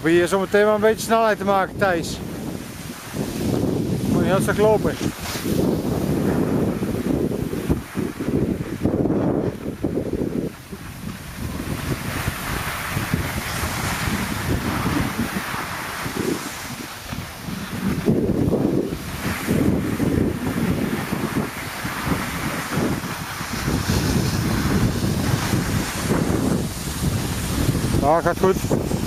probeer hier zo meteen wel een beetje snelheid te maken, Thijs. Moet je heel stuk lopen. Ja, gaat goed.